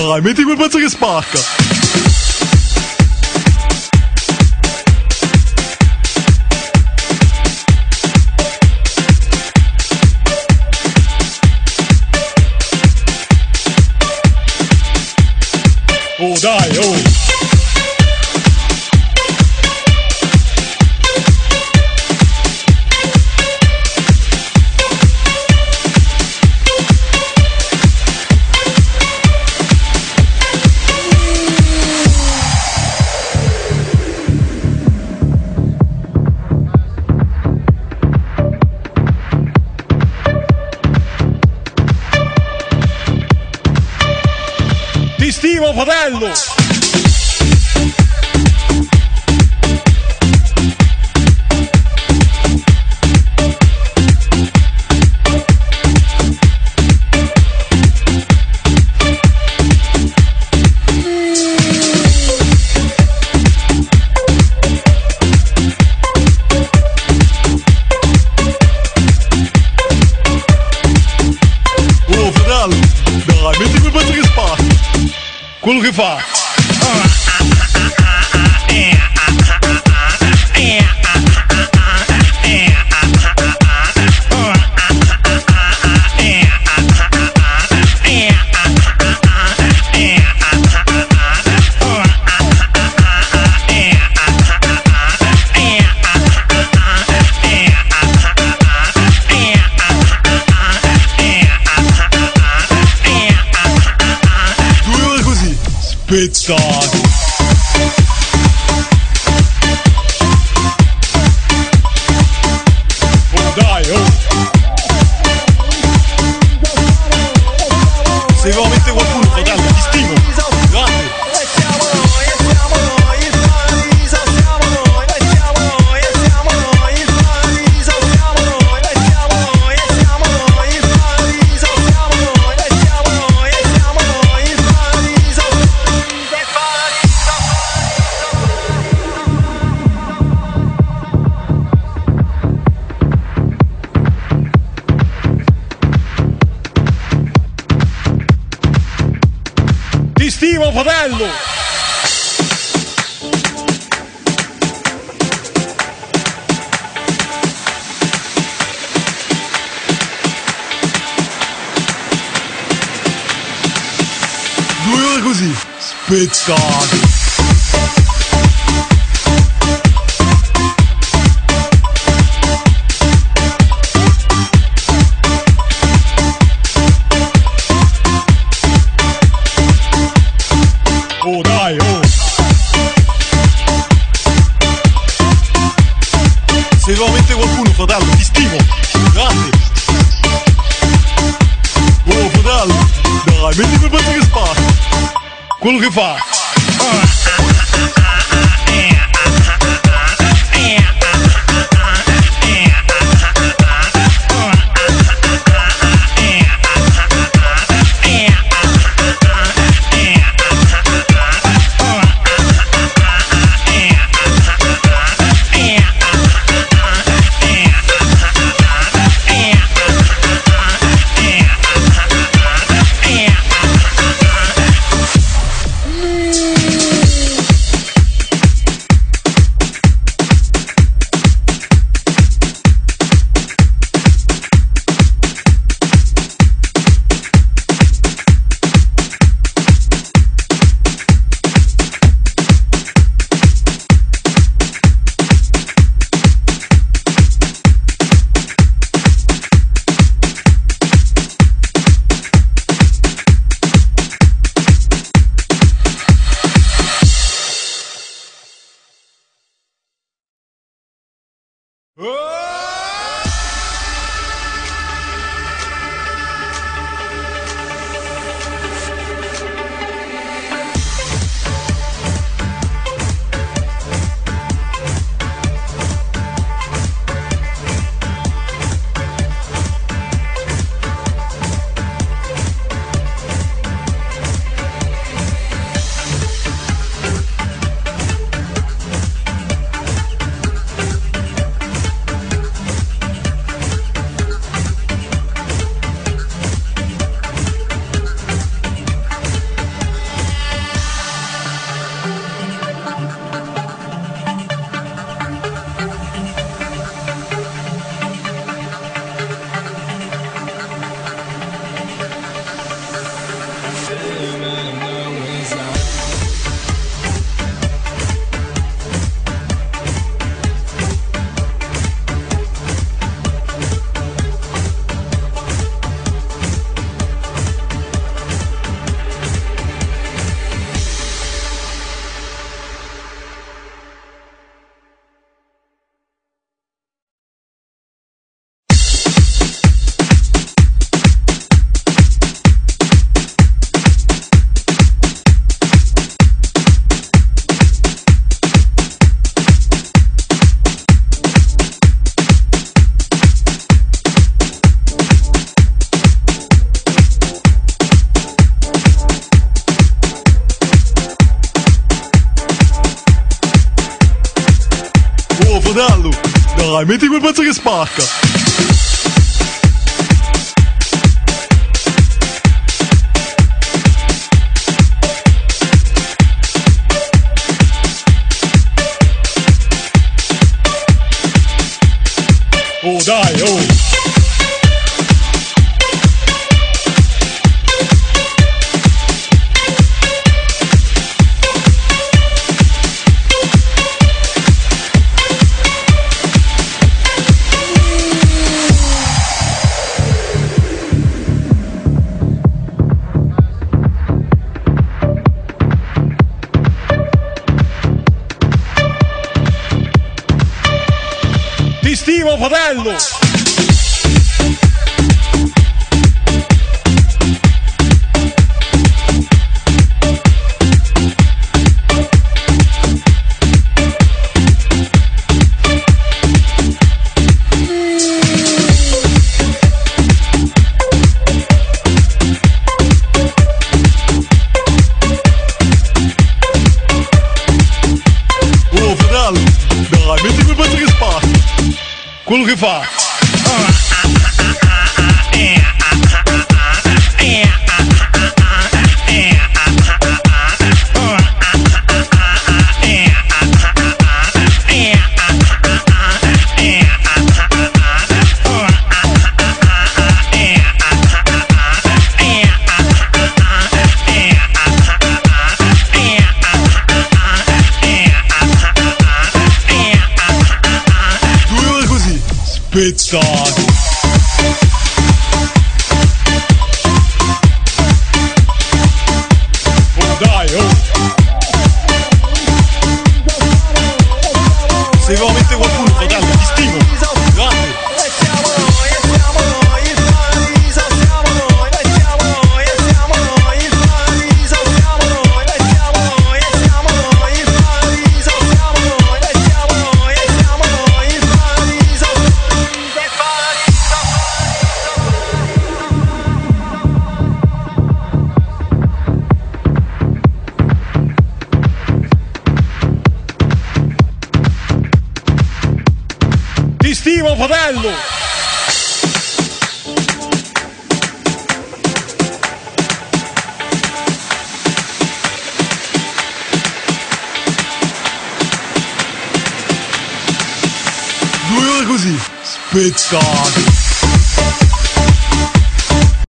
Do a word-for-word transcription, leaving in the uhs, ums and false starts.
Dai, metti quel pezzo che spacca. Oh dai, oh! Ti stimo, fratello! Oh, fratello! Dai, metti quel pezzo che spacca! Quello che fa. Spezzati. Oh dai, oh! Sei veramente qualcuno, fratello, ti stimo! Grazie! Ti stimo, fratello! Due ore così, spezzati! Oh dai, oh! Sei veramente qualcuno, fratello, ti stimo! Grazie! Oh, fratello! Dai, metti quel pezzo che spacca! Quello che fa! fratello, dai, metti quel pezzo che spacca. Oh dai, oh! Ti stimo, fratello! Oh, fratello! Dai, metti quel pezzo che spacca! Quello che fa. Pezzato. Oh dai, oh. Se vuoi mettere qualcuno, fratello, ti stimo. Grazie. Ti stimo, fratello! Due ore così, spettacolo!